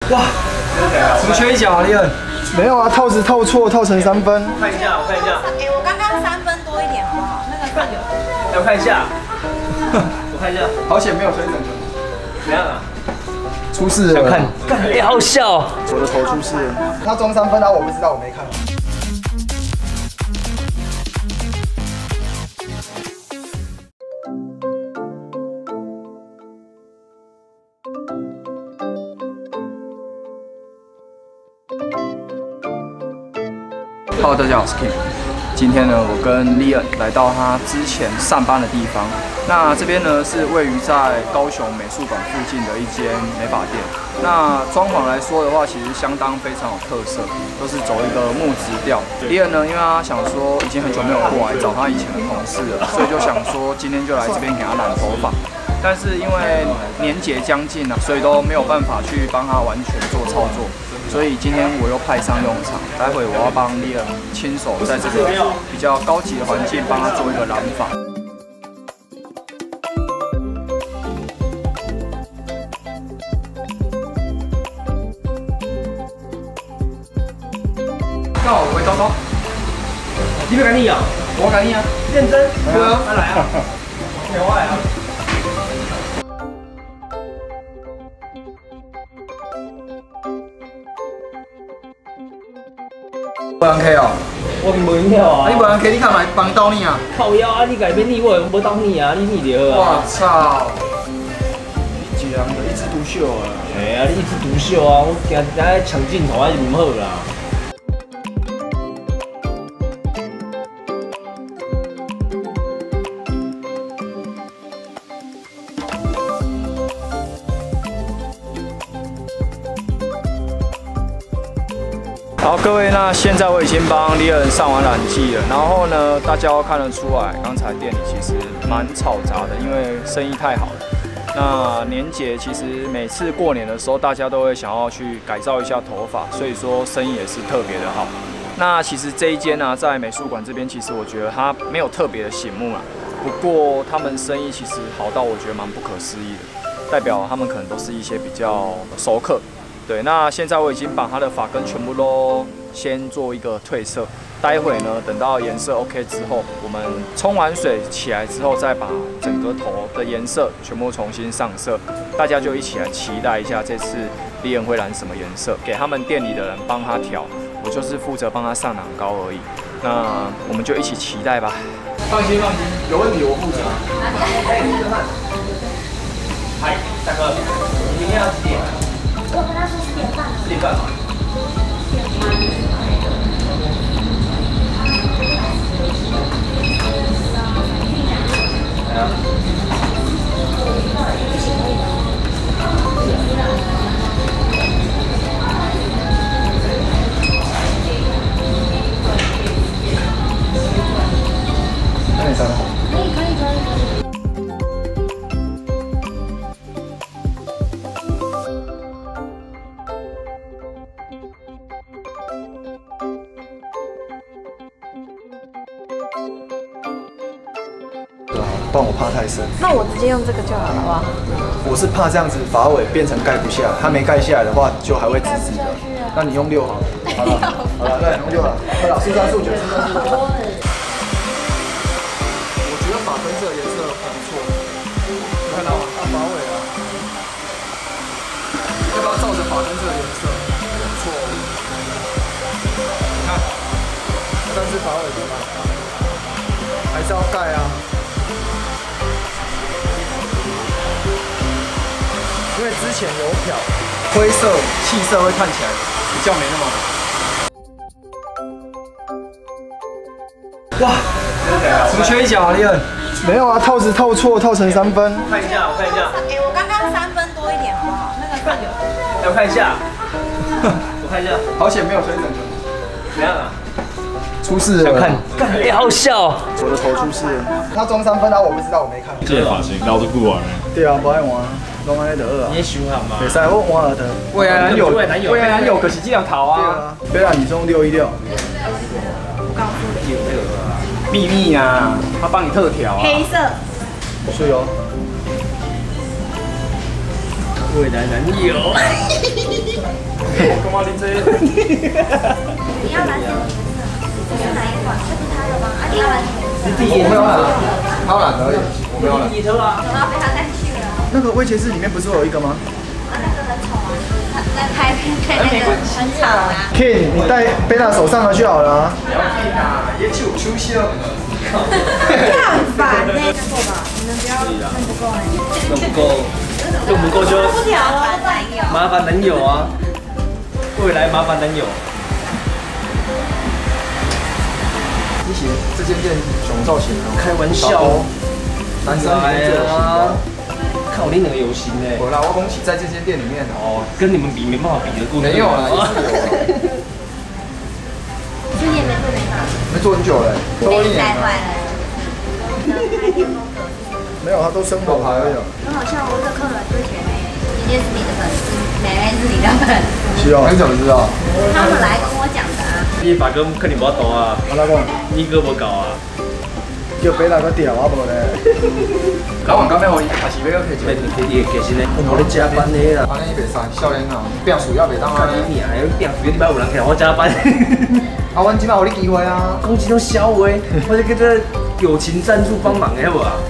哇，只缺一角啊，利恩。没有啊，套子套错，套成3分。 看一下，我看一下。 哎，我刚刚3分多一点，好不好？那个看有。 哎，我看一下。我看一下。 好险没有吹整个。 怎样啊？ 出事了。 看，哎，好笑。 我的头出事了。他中3分啊，我不知道，我没看。Hello， 大家好，我是 Kim。今天呢，我跟 Leon 来到他之前上班的地方。那这边呢是位于在高雄美术馆附近的一间美发店。那装潢来说的话，其实相当非常有特色，都是走一个木质调。Leon 呢，因为他想说已经很久没有过来找他以前的同事了，所以就想说今天就来这边给他染头发。但是因为年节将近了，所以都没有办法去帮他完全做操作。所以今天我又派上用场，待会我要帮利恩亲手在这个比较高级的环境帮他做一个染发。到回高高， 你要跟你啊？ 我跟你啊， 认真。 对啊， 来啊，有我来啊。 不然 K 哦， 我没有啊。 你不然 K， 你看嘛，帮到你啊？ 靠腰啊！你改变你，我无当你啊，你逆流啊！ 我操！你一人就一枝独秀啊！ 哎呀，你一枝独秀啊！我惊在抢镜头还是唔好啦。 好，各位，那现在我已经帮利恩上完染剂了。然后呢，大家都看得出来，刚才店里其实蛮嘈杂的，因为生意太好了。那年节其实每次过年的时候，大家都会想要去改造一下头发，所以说生意也是特别的好。那其实这一间呢，在美术馆这边，其实我觉得它没有特别的醒目啦。不过他们生意其实好到我觉得蛮不可思议的，代表他们可能都是一些比较熟客。对，那现在我已经把它的发根全部都先做一个褪色，待会呢，等到颜色 OK 之后，我们冲完水起来之后，再把整个头的颜色全部重新上色，大家就一起来期待一下这次利恩会染什么颜色，给他们店里的人帮他调，我就是负责帮他上染膏而已。那我们就一起期待吧。放心放心，有问题我负责。 嗨，大哥，你明天要几点？ 我跟他说4点半。 4点半嘛。 那你上好。 可以。 不然我怕太深。 那我直接用这个就好了，好不好？ 我是怕这样子发尾变成盖不下，它没盖下来的话就还会直直的。那你用6好了。好了，好了，对，用6了。对了，4、3、4、5、9、4、3、4、5。我觉得发根这个颜色很不错，你看到吗？它发尾啊，要不要照着发根这个颜色？不错。你看，但是发尾怎么办？还是要盖啊。因为之前有漂，灰色、气色会看起来比较没那么好。哇，只缺一角啊，利恩。没有啊，套子套错，套成3分。 看一下，我看一下。 哎，我刚刚3分多一点，好不好？那个看有。 哎，我看一下。我看一下。 好险没有吹整个。 怎样啊？ 出事了。 看，哎，好笑。 我的头出事了。他中3分啊，我不知道，我没看。 这个发型捞得不完哎。 对啊，不爱玩。拢安尼就好啊。 你也想好吗？ 袂使，我换了的。未来男友可是这样逃啊。对啊，你是用616。 我告诉你， 秘密啊，他帮你特调啊。 黑色。 是哦。 未来男友。 干嘛你这？ 你要蓝色的颜色，这是哪一款？这是他的吗？啊，你要蓝色的颜色。 我没有染，他有染而已，我没有染。 你头啊？ 我要被他带去了。 那个威杰士里面不是有一个吗？ 啊，那个很丑啊，那拍那个很吵啊。 King， 你戴贝娜手上的就好了啊。不要紧啊，也就休息了。 你很烦呢。够吧？你们不要用不够呢。 用不够，用不够就不了啊，男友。 麻烦男友啊，未来麻烦男友。 你写这间店熊造型哦， 开玩笑哦， 男生来啊！ 靠，你两个有型呢。 我啦，我恭喜在这间店里面哦，跟你们比没办法比得过。 没有啦，也是有啦。 是你也没做没法。 没做很久了，多一年带坏了。 了。 没有，他都生活牌而已。 很好笑，我这客人就觉得今天是你的粉丝，妹妹是你的粉丝。 是哦，你怎么知道？ 他们来跟我讲的啊。 你发哥肯定无多啊， 我哪讲？ 你哥无搞啊。 叫别人个调啊无咧。老板刚才我还是要去要去你其实呢，我咧加班的啦。 安尼袂使，少年啊，变数也袂当啊。 你命还有变数，你摆有人听我加班。 啊，阮即摆有你机会啊。 讲这种小话，我是叫做友情赞助帮忙的，好不好？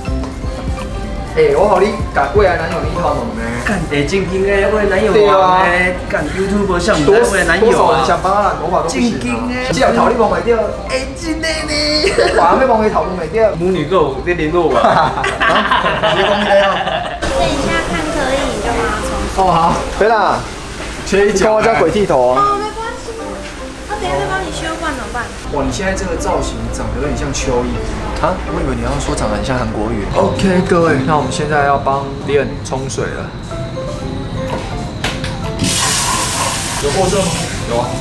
我互你甲未来男友你头问呢。 干得正经的未来男友啊！干 YouTube 像唔知未来男友啊！ 想帮咱头发都不行啊！这条头你摸袂到，真的呢！哇，要摸伊头摸袂到。 母女够在联络吧？ 你讲咩啊？ 等一下看可以，你就帮他冲。 哦好，对啦，缺一角。我叫鬼剃头啊。 哦，没关系。他等一下再帮你修，不然怎么办？ 哇，你现在这个造型长得有点像蚯蚓啊！我以为你要说长得很像韩国语。OK， 各位，那我们现在要帮 Leon 冲水了。有货色吗？有啊。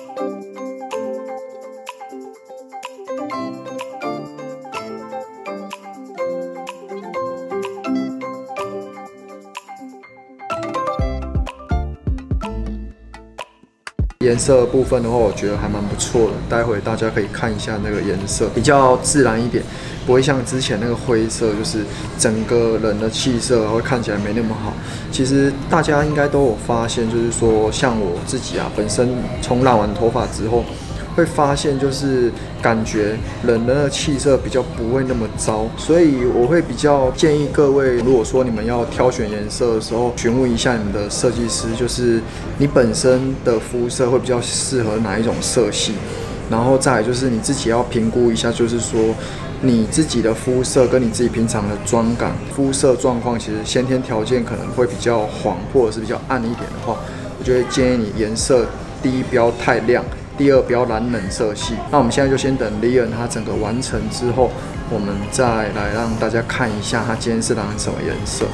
颜色部分的话，我觉得还蛮不错的。待会大家可以看一下那个颜色，比较自然一点，不会像之前那个灰色，就是整个人的气色会看起来没那么好。其实大家应该都有发现，就是说像我自己啊，本身冲染完头发之后，会发现就是感觉人的那个气色比较不会那么糟，所以我会比较建议各位，如果说你们要挑选颜色的时候，询问一下你们的设计师，就是你本身的肤色会比较适合哪一种色系，然后再来就是你自己要评估一下，就是说你自己的肤色跟你自己平常的妆感、肤色状况，其实先天条件可能会比较黄或者是比较暗一点的话，我就会建议你颜色第一不要太亮。第二，不要染冷色系。那我们现在就先等 Leon 他整个完成之后，我们再来让大家看一下他今天是染什么颜色。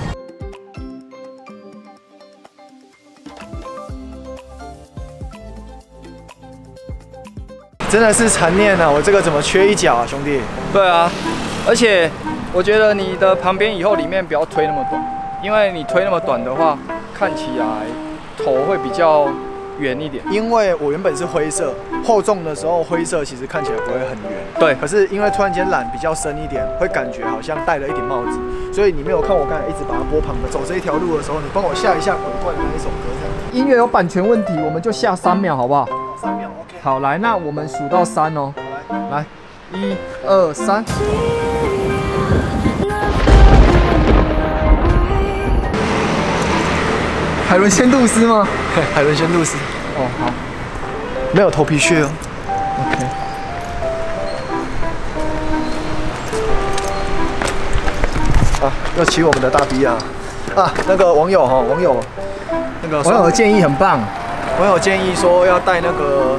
真的是残念啊！我这个怎么缺一角啊，兄弟？对啊，而且我觉得你的旁边以后里面不要推那么短，因为你推那么短的话，看起来头会比较圆一点，因为我原本是灰色，厚重的时候灰色其实看起来不会很圆。对，可是因为突然间染比较深一点，会感觉好像戴了一顶帽子。所以你没有看我刚才一直把它拨旁的走这一条路的时候，你帮我下一下鬼怪的那一首歌这样。音乐有版权问题，我们就下3秒好不好？3秒 OK。好，来，那我们数到3哦。来，1、2、3。海伦仙度丝吗？海伦仙度丝。哦，好，没有头皮屑哦。OK。啊，要骑我们的大 B 啊！啊，那个网友哈，网友的建议很棒。网友建议说要戴那个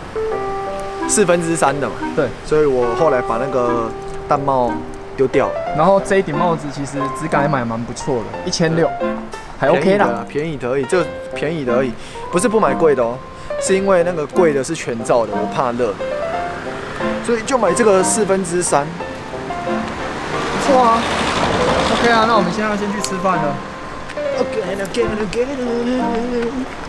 3/4的嘛。对，所以我后来把那个蛋帽丢掉。然后这一顶帽子其实质感还蛮不错的，1600。还 OK 啦，便宜的而已，这便宜的而已，不是不买贵的哦，是因为那个贵的是全罩的，我怕热，所以就买这个3/4，不错啊 ，OK 啊，那我们现在要先去吃饭了。OK。